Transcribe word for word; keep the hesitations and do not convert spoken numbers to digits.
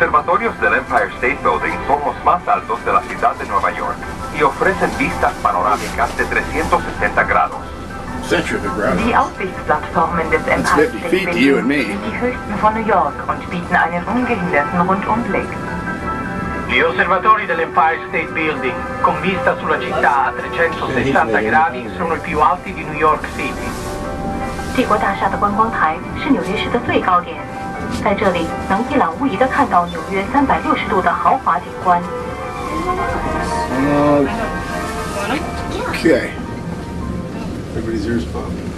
observatorios del Empire State Building son los más altos de la ciudad de Nueva York y ofrecen vistas panorámicas de trescientos sesenta grados. Die Aussichtsplattformen des Empire State Building sind die höchsten von New York und bieten einen ungehinderten Rundumblick. Gli osservatori dell'Empire State Building, con vista sulla città a trecentosessanta gradi, sono i più alti di New York City. 帝国大厦的观光台是纽约市的最高点，在这里能一览无遗地看到纽约三百六十度的豪华景观。 Okay. Everybody's ears popping.